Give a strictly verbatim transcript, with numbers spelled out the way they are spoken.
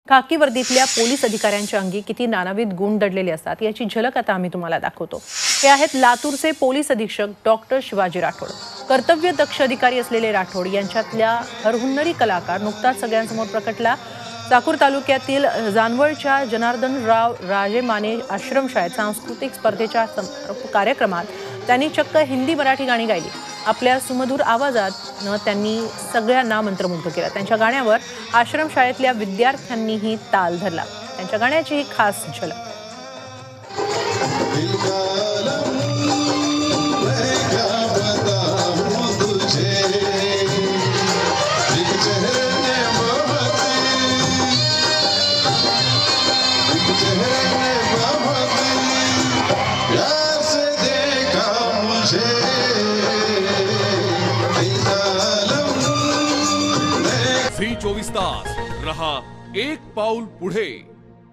खाकी वर्दीतल्या पोलीस अधिकाऱ्यांच्या अंगी किती नानाविध गुण दडलेले असतात याची झलक आता आम्ही तुम्हाला दाखवतो। हे आहेत लातूरचे पोलीस अधीक्षक डॉक्टर शिवाजी राठोड। कर्तव्य दक्ष अधिकारी असलेले राठोड यांच्यातल्या हरहुन्नरी कलाकार नुकताच सगळ्यांसमोर प्रकटला। चाकूर तालुक्यातील जानवळच्या जनार्दनराव राजे माने आश्रमशाळेत सांस्कृतिक स्पर्धेच्या कार्यक्रमात त्यांनी चक्क हिंदी मराठी गाणी गायली। आपल्या सुमधुर आवाजात त्यांनी सगळ्यांना मंत्रमुग्ध केलं। त्यांच्या गाण्यावर आश्रमशाळेतल्या विद्यार्थ्यांनीही ताल धरला। त्यांच्या गाण्याची ही खास झलक। झी चोवीस तास रहा एक पाऊल पुढे।